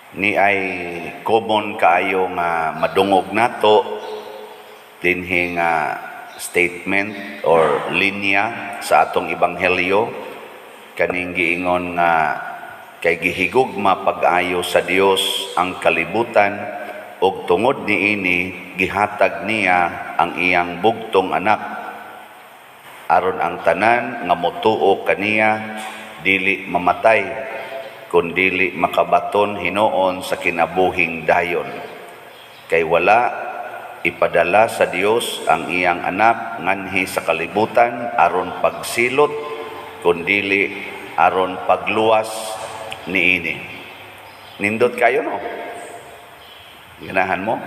ni ay common kaayo nga madungog nato dinhi nga statement or linya sa atong ebanghelyo kaning giingon nga kay gihigugma pag-ayo sa Dios ang kalibutan ug tungod niini gihatag niya ang iyang bugtong anak aron ang tanan nga motuo kaniya dili mamatay kundili makabaton hinuon sa kinabuhing dayon. Kay wala ipadala sa Dios ang iyang anak nganhi sa kalibutan aron pagsilot kundili aron pagluwas niini. Nindot kayo no? Ganahan mo?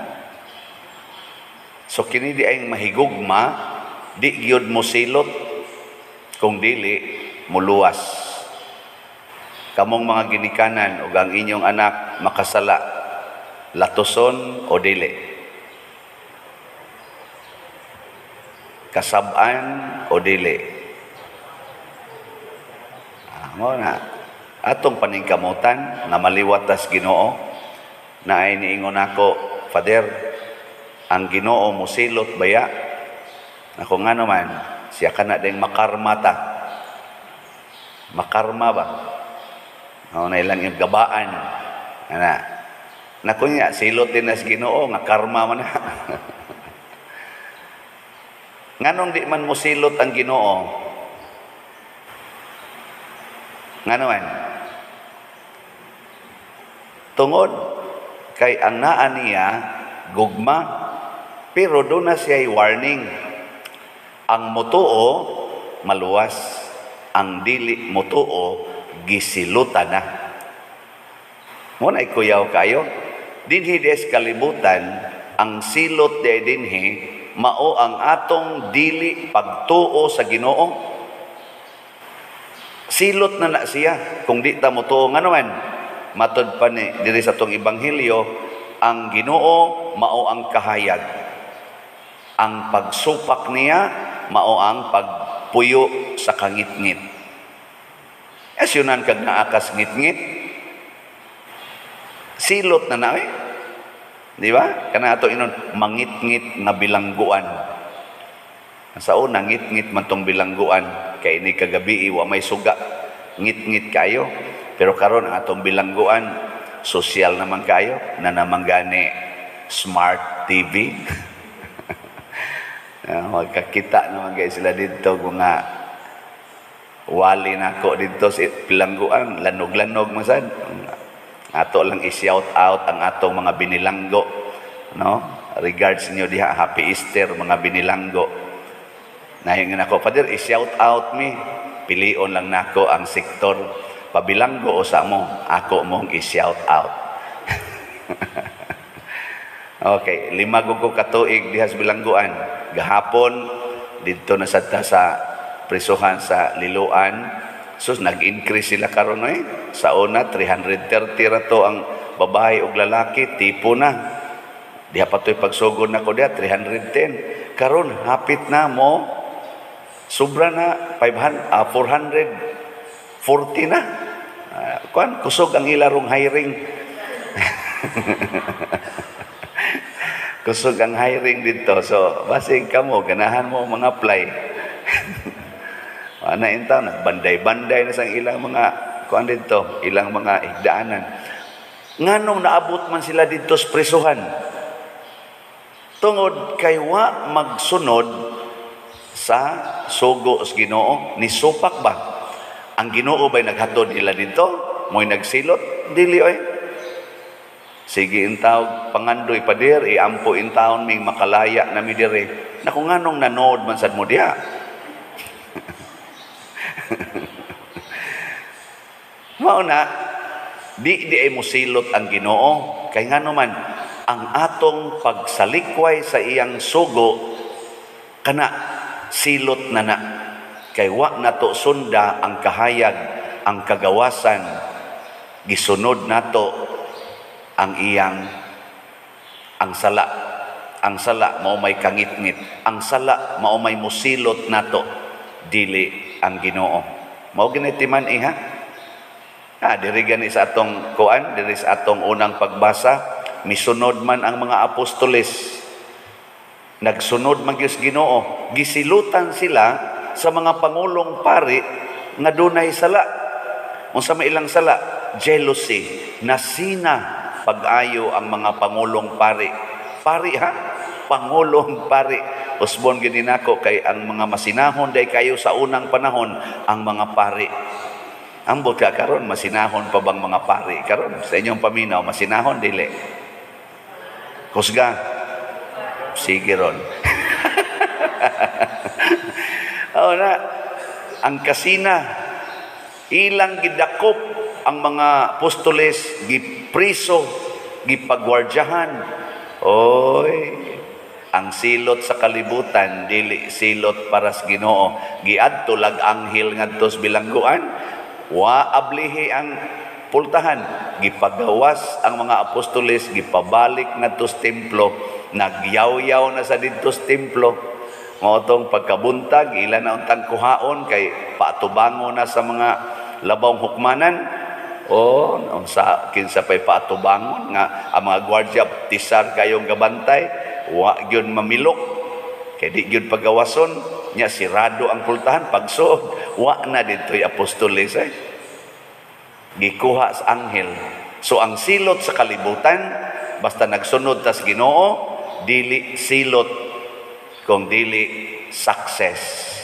So kini di ay mahigugma, di gyud mo silot kung dili muluwas. Kamong mga ginikanan ug ang inyong anak makasala, latuson o dili? Kasab-an o dili? Mo na atong paningkamutan na maliwatas Ginoo na ay niingon ako, Father, ang Ginoo mo silot baya? Ako nga naman, siya ka na ding makarma ta. Makarma ba? O na ilang yung gabaan. Na kunya, silot din na si Ginoo, nga karma man na. Nganong di man mo silot ang Ginoo? Nga naman? Tungod, kay ang naa niya, gugma, pero doon na siya warning. Ang mutuo, maluwas. Ang dili mutuo, gisilutan na. Muna ikuyaw kayo. Dinhi des kalibutan, ang silot de dinhi, mao ang atong dili pagtuo sa Ginoo. Silot na siya, kung di ta mutuo. Nga naman, matod pa ni diri sa tong ebanghelyo, ang Ginoo mao ang kahayag. Ang pagsupak niya mao ang pagpuyo sa kangit-ngit. Asyunan kag naakas ngit-ngit. Silot na eh. Di ba? Kana ato inon mangit-ngit nga bilangguan. Sa una ngit-ngit man tong bilangguan kay ni kagabi wa may suga. Ngit-ngit kayo. Pero karon ang atong bilangguan, social naman kayo, na naman gani smart TV. Magkakita naman kayo sila dito kung nga wali na ako dito sa bilangguan, lanog-lanog masad. Ato lang i-shout out ang atong mga binilanggo. No? Regards niyo diha, Happy Easter, mga binilanggo. Nahingan ako, Father, i-shout out me. Pilion lang nako ang sektor pabilanggo o sa mo, ako mong i-shout out. Okay, 5 ko katuig diha sa bilangguan. Gahapon, dito na sa prisuhan sa Liloan. Sus, nag-increase sila karon eh. Sa una, 330 rato ang babae ug lalaki, tipo na. Diha patoy pagsugod na ko diha, 310. Karon, hapit na mo, sobra na, 440 na. Kusog ang ilarong hiring. Kusog ang hiring dito. So, basig ka mo, ganahan mo mga apply. Ana intaw, nagbanday-banday na sang ilang mga, kuan dito, ilang mga higdaanan. Nganong naabot man sila dito sa prisuhan? Tungod kay wa magsunod sa sugo sa Ginoo, ni supak ba? Ang Ginoo ba'y naghatod nila dito? Mo'y nagsilot? Dili oy. Sige intaw, pangandoy pa dir, iampo intawon ming makalaya na mi dire. Na kung anong nanood man sad mo diha. Mao na, di ay musilot ang Ginoo. Kay ngano man, ang atong pagsalikway sa iyang sugo, kana silot na na. Kay wa nato sunda ang kahayag, ang kagawasan, gisunod nato ang iyang ang sala. Ang sala mao may kangit-ngit. Ang sala mao may musilot nato, dili ang Ginoo. Mao ginitiman iha. Diri gani sa atong kuan, diri sa atong unang pagbasa, misunod man ang mga apostoles. Nagsunod man gyud Ginoo. Gisilutan sila sa mga pangulong pari nga dunay sala. Unsa may ilang sala? Jealousy. Nasina pag-ayo ang mga pangulong pari. Pari ha? Pangulong pari. Usbon gid nako kay ang mga masinahon day kayo sa unang panahon ang mga pari. Ambot ka karon masinahon pa bang mga pari karon sa inyong paminaw masinahon dili? Kusga. Sige ron. Ang kasina ilang gidakop ang mga apostoles gipriso, gipagwardyahan. Oy, ang silot sa kalibutan dili silot para sa Ginoo. Giadto lag anghel ngadto sa bilangguan. Wa ablihi ang pultahan, gipagawas ang mga apostoles, gipabalik ngadto sa templo, nagyaw-yaw na sa didto sa templo. Ngotong pagkabuntag ilan na untang kuhaon kay paatubango na sa mga labawng hukmanan. Unsa kinsa pay paatubangon nga ang mga gwardiya tisar kayong gabantay, wa gyud mamilok kay di gyud pagawason. Nya sirado ang pultahan pagsuod wa na ditoy apostoles gikuha sa anghel. So ang silot sa kalibutan basta nagsunod tas Ginoo dili silot kung dili success.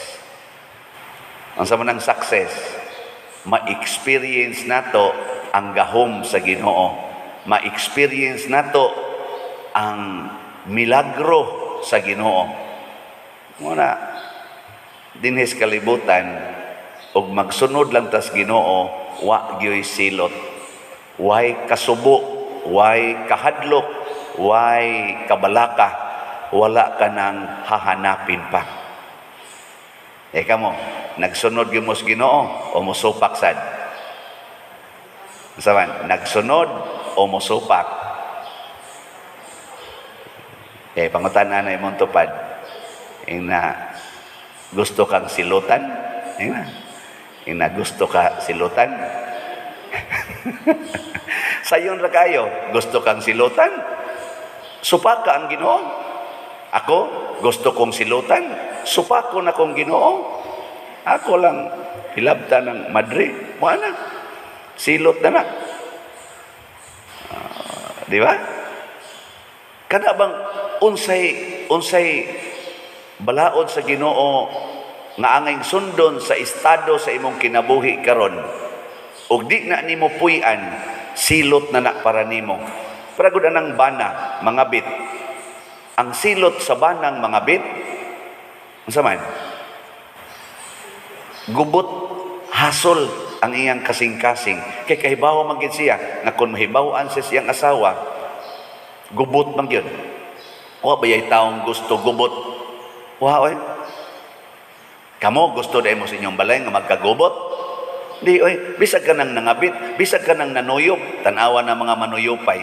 Ang sama ng success ma-experience nato ang gahom sa Ginoo, ma-experience nato ang milagro sa Ginoo. Muna dinhis kalibutan ug magsunod lang tas Ginoo wa gyoy silot, way kasubo, way kahadlok, way kabalaka, wala ka nang hahanapin pa. Kamo nagsunod gyud mo sa Ginoo o mosupak sad? Saban nagsunod o mosupak? Pangutan-an na imong tupad. Ina gusto kang silutan? Ina gusto ka silutan? Sayon ra kayo, gusto kang silutan? Supak ka ang Ginoo. Ako, gusto kong silutan. Supak ko na kong Ginoo. Ako lang hilabta ng Madrid. Wala. Silot na na. Di ba? Kana bang unsay balaod sa Ginoo nga angay sundon sa estado sa imong kinabuhi karon ug di na nimo puy-an, silot na na para nimo. Para gud anang bana mga bit. Ang silot sa banang mga bit unsa man? Gubot hasol ang iyang kasing-kasing kay kahibaw man gid siya nga kun mahibaw-an sa siyang asawa gubot man gyud. Wa bayay taong gusto gubot. Wa oy. Kamo gusto dai mo sa inyong balay nga magkagubot? Di oy, bisag ka nang nangabit, bisag ka nang nanuyop, tan-awa na mga manuyopay.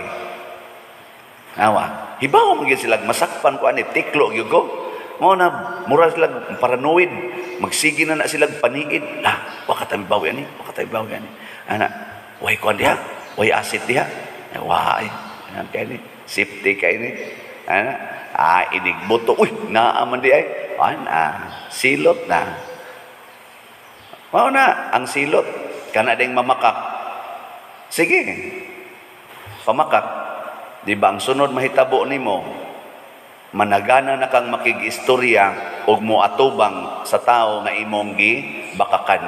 Awa, hibaw man gyud sila masakpan ko ani tiklo gyud ko. Mo na mura sila paranoid, magsige na sila paniid. Wa ka tabibaw ani, wa ka tabibaw ani. Ana, way kon diha, way acid diha. Wa ay, kay ni safety kay ni. Ana, inigbuto. Uy, naaman di ay. Silot na. Mao na, ang silot. Kana ding mamakak. Sige. Pamakak. Di ba ang sunod mahitabo nimo, managana na kang makig-istorya ug moatubang sa tao nga imong gibakakan.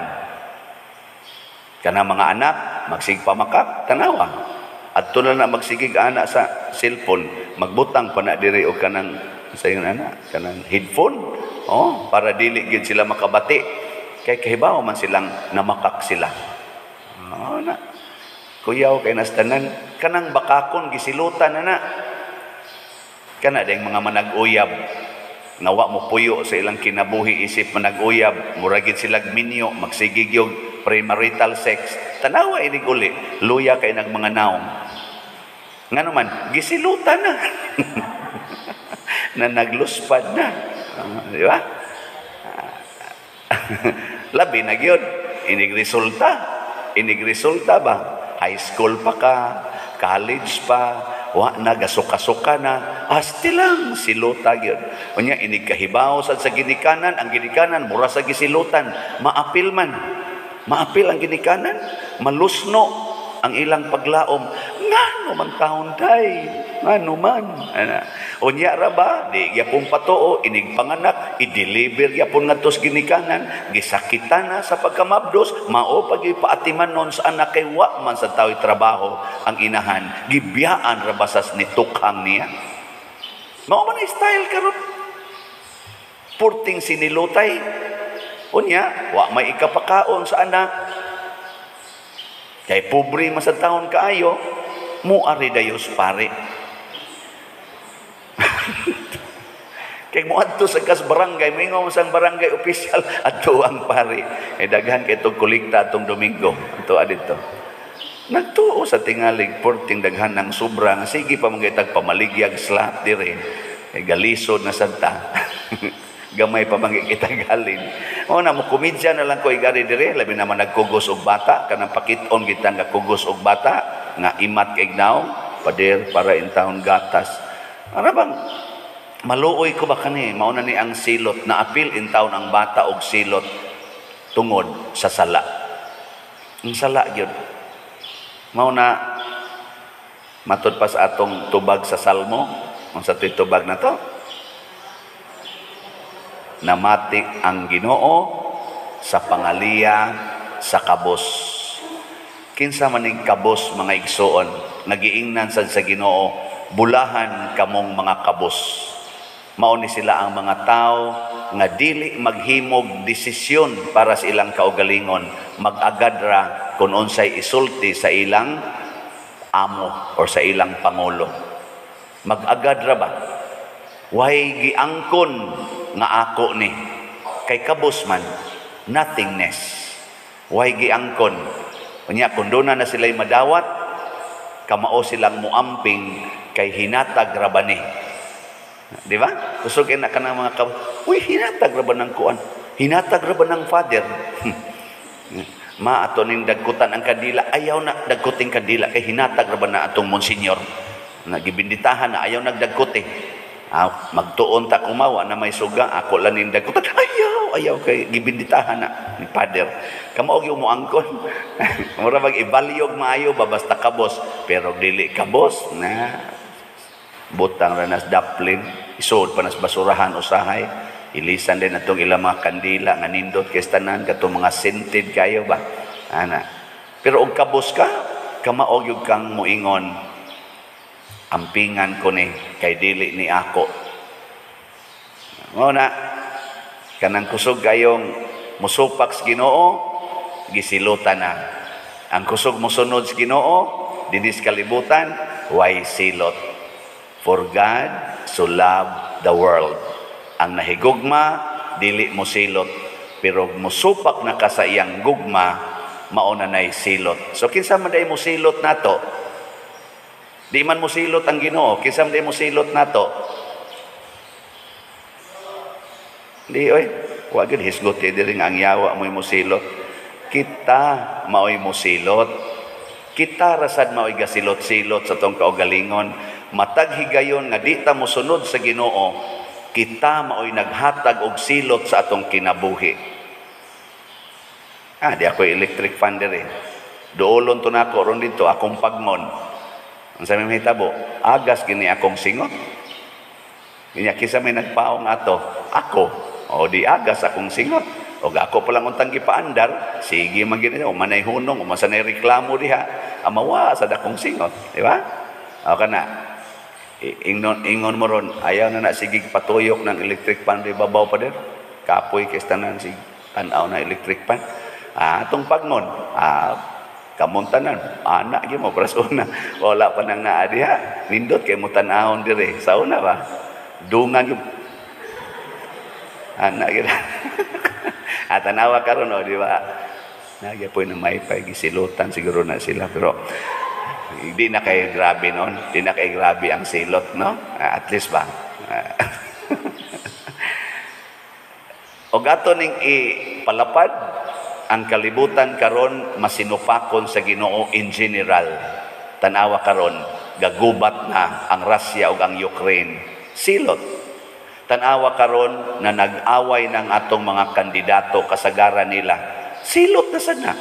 Kana mga anak, magsig pamakak, tanawa. At na magsigig anak sa cellphone, magbutang pa na diri o kanang sa yung anak, kanang headphone, para dili gid sila makabati. Kay kahibaw man silang namakak sila. Na. Kuyaw kay nastanan, kanang bakakon gisilutan na. Kana ding mga manag-uyab, nawa mo puyo sa ilang kinabuhi isip manag-uyab, muragid sila minyo, magsigig yung premarital sex. Tanawa inig uli, luya kay nag mga naong. Nga naman, gisilutan na. Na nagluspad na. Di ba? Labi na gyud, inig resulta. inig resulta ba? High school pa ka, college pa, wa na gasuka-suka na, asti lang siluta gyud. Unya inig kahibaw sa ginikanan, ang ginikanan mura sa gisilutan, maapil man. Maapil ang ginikanan, malusno ang ilang paglaom. Ngano man taon day, ngano man. Unya ra ba, di gyapon patuo, inig panganak, i-deliver gyapon ngadto sa ginikanan, gisakitan na sa pagkamabdos, mao pag ipaatiman non sa anak kay wa man sa tao'y trabaho ang inahan, gibiyaan ra basas ni tukhang niya. Mao man style karon. Purting sinilutay. Unya, wa may ikapakaon sa anak. Kay pobre man sa taon kaayo, muari dayos pare. Kay mo adto sa kas barangay, mingaw sang barangay official adto ang pare. Daghan kay tong kolekta atong Domingo. Ato adito. Nagtuo sa tingalig porting daghan ng sobra nga sige pa mangitag pamaligyag slap dire. Galisod na santa. Gamay pa mangikitag halin. O na mo komedya na lang ko igari dire, labi naman nagkugos og bata, kanang pakiton kita nga kugos og bata nga imat kay ignaw, pader para in taon gatas. Ano bang maluoy ko ba kani, mao na ni ang silot na apil in taon ang bata og silot tungod sa sala. Ang sala gyud. Mao na matud pa sa atong tubag sa Salmo, ang sa tubag na to. Namati ang Ginoo sa pangaliya sa kabos. Kinsa man ning kabos mga igsoon, nagiingnan sad sa Ginoo, bulahan kamong mga kabos. Mao ni sila ang mga tao nga dili maghimog desisyon para sa ilang kaugalingon, mag-agad ra kung unsay isulti sa ilang amo or sa ilang pangulo. Mag-agad ra ba? Way giangkon nga ako ni kay kabos man nothingness. Way giangkon. Unya kun doon na sila'y madawat, kamao silang muamping kay hinatag ra ba ni. Di ba? Kusog na kanang mga kabos. Uy, hinatag ra ba ng kuan? Hinatag ra ba ng father? Ma ato ning dagkutan ang kadila, ayaw na dagkuting kadila kay hinatag ra ba na atong monsenyor. Nagibinditahan na ayaw nagdagkuti. Magtuon ta kumawa na may suga, ako lang nindag ko, ayaw kay gibinditahan na ni Pader. Kamaog yung muangkon. Mura mag-ibalyog maayo ba basta kabos, pero dili kabos na butang ranas daplin, isuod pa nas basurahan usahay, ilisan din atong ilang mga kandila nga nindot kay tanan katong mga scented kayo ba. Ana. Pero og kabos ka, kamaog yung kang muingon, ampingan ko ni kay dili ni ako. Muna kanang kusog kayong musupak sa Ginoo, gisilutan na. Ang kusog mosunod sa Ginoo dinis kalibutan, way silot. For God so loved the world. Ang nahigugma dili mo silot, pero musupak na ka sa iyang gugma, mao na nay silot. So kinsa man day mo silot nato? Di man mo silot ang Ginoo, kinsa man mo silot nato? Di oy, wa gyud hisgot diri nga ang yawa mo silot. Kita maoy mo silot. Kita rasad maoy gasilot-silot sa tong kaugalingon. Matag higayon nga di ta mosunod sa Ginoo, kita maoy naghatag og silot sa atong kinabuhi. Di ako electric fan diri. Doolon to nako ron dito akong pagmon. Ang sa may hitabo, agas gini akong singot. Kanya kisa may nagpaong ato, ako, o di agas akong singot. O ako palang untang gipaandar, sige man gini, o manay hunong, o masanay reklamo diha, amawa sa dakong singot. Di ba? O kana, ingon mo ron, ayaw na sige patuyok ng electric pan, di babaw pa din. Kapoy kistanan, sige, tanaw na electric pan. Atong pagmon, kamuntanan, anak gyud mo prasuna, wala pa nang naa diha, nindot kay mo tan-ahon dire sa una ba, dungan gyud anak gyud. Tanawa karon di ba, nagyapoy na may gisilutan siguro na sila, pero hindi na kay grabe noon, hindi na kay grabe ang silot, no? At least ba. O gato ning ipalapad ang kalibutan karon masinupakon sa Ginoo in general. Tanawa karon gagubat na ang Russia ug ang Ukraine. Silot. Tanawa karon na nag-away ng atong mga kandidato kasagaran nila. Silot na sana.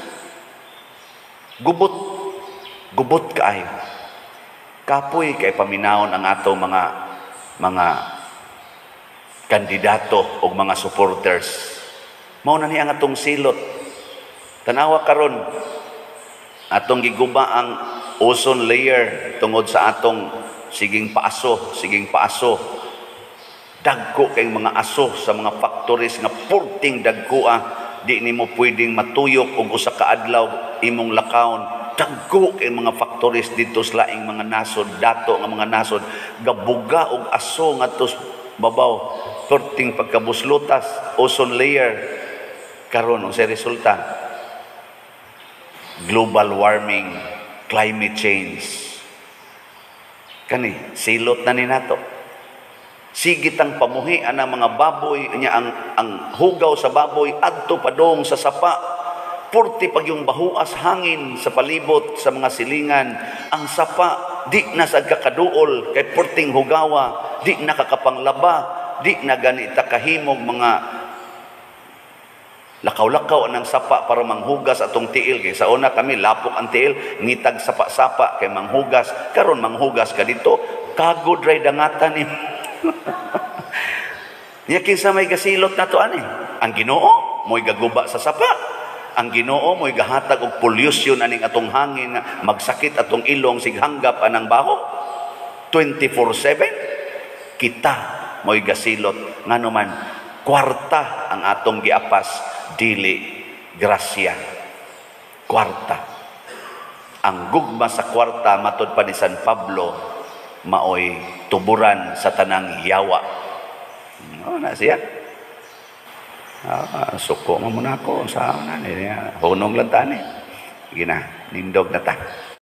Gubot kaayo. Kapoy kay paminawon ang atong mga kandidato o mga supporters. Mao na ni ang atong silot. Tanawa karon atong giguba ang ozone layer tungod sa atong siging paaso. Dagko kay mga aso sa mga factories nga purting dagkoa, di nimo pwedeng matuyok og usa ka adlaw imong lakawon. Dagko kay mga factories dito sa laing mga nasod, dato nga mga nasod gabuga og aso ngadto babaw, purting pagkabuslutas, ozone layer. Karon unsay resulta? Global warming, climate change. Kani silot na ni nato. Sigit ang pamuhian ng mga baboy niya, ang hugaw sa baboy adto padong sa sapa. Purti pag yung bahuas hangin sa palibot sa mga silingan, ang sapa di na sa kakaduol kay purting hugawa, di na kakapanglaba, di na ganita kahimog mga lakaw-lakaw ng sapa para manghugas atong tiil. Kay sa una kami lapok ang tiil, ngitag sapa-sapa kay manghugas. Karon manghugas ka dito, kagod ray dangatan ni. Nya kinsa may gasilot nato ani? Ang Ginoo mo'y gaguba sa sapa. Ang Ginoo mo'y gahatag og pollution aning atong hangin, magsakit atong ilong sighanggap anang baho. 24/7 kita mo'y gasilot ngano man kwarta ang atong giapas, dili grasya. Kwarta. Ang gugma sa kwarta matod pa ni San Pablo maoy tuburan sa tanang yawa. Na siya. Suko mo muna ako sa hunong lang tani. Gina, nindog na ta.